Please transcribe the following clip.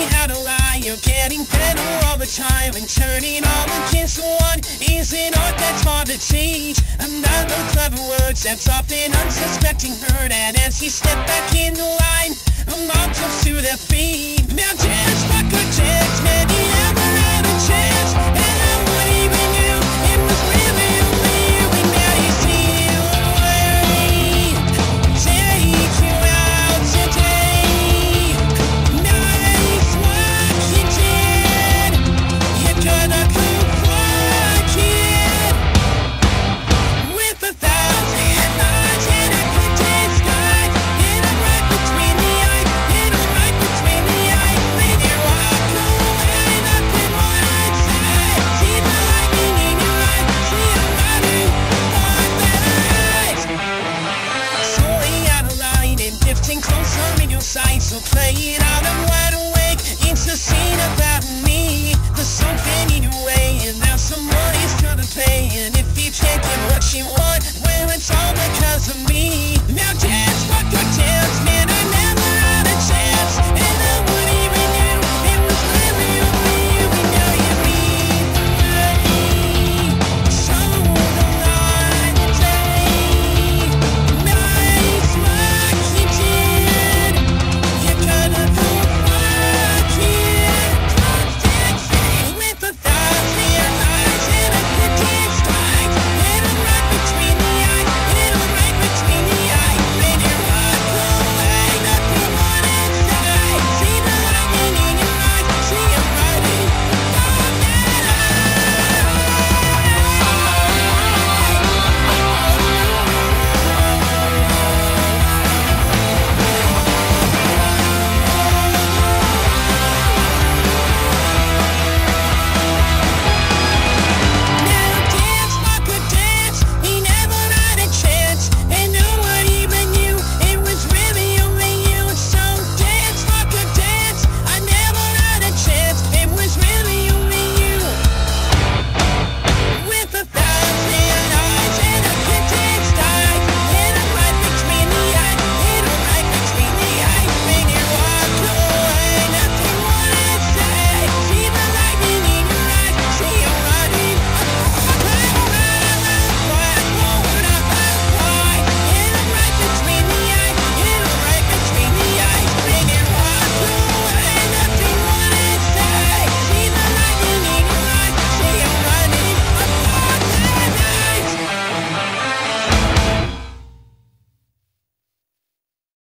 how to lie. You're getting better all the time and turning all against one isn't art that's hard to change. Another clever words that's often unsuspecting her that as she stepped back in the line, a mob jumps to their feet. Now dance like a dance, man, he never had a chance. And I wouldn't even knew it was really only you. And now you see you away. Take you out today. Nice what you did. You're gonna come quiet with 1,000 eyes in a clear sky. Hit 'em right between the eyes. Hit 'em right between the eyes. When you walk away, nothing more I'd say. See the lightning in your eyes. See a running for better eyes. Slowly out of line and drifting closer in your sight. So play it out.